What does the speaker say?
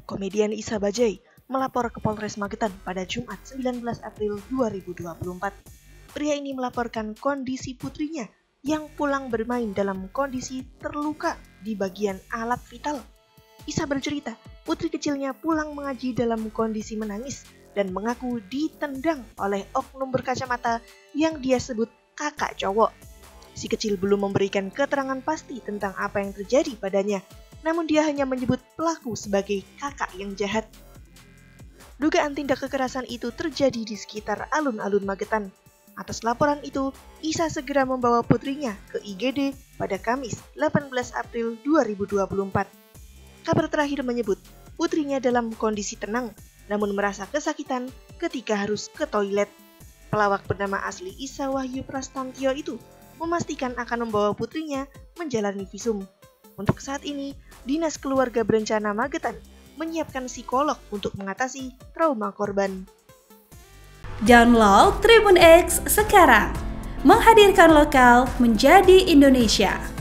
Komedian Isa Bajaj melapor ke Polres Magetan pada Jumat 19 April 2024. Pria ini melaporkan kondisi putrinya yang pulang bermain dalam kondisi terluka di bagian alat vital. Isa bercerita, putri kecilnya pulang mengaji dalam kondisi menangis dan mengaku ditendang oleh oknum berkacamata yang dia sebut kakak cowok. Si kecil belum memberikan keterangan pasti tentang apa yang terjadi padanya, namun dia hanya menyebut pelaku sebagai kakak yang jahat. Dugaan tindak kekerasan itu terjadi di sekitar alun-alun Magetan. Atas laporan itu, Isa segera membawa putrinya ke IGD pada Kamis 18 April 2024. Kabar terakhir menyebut putrinya dalam kondisi tenang, namun merasa kesakitan ketika harus ke toilet. Pelawak bernama asli Isa Wahyu Prastantyo itu memastikan akan membawa putrinya menjalani visum. Untuk saat ini, Dinas Keluarga Berencana Magetan menyiapkan psikolog untuk mengatasi trauma korban. Download Tribun X sekarang, menghadirkan lokal menjadi Indonesia.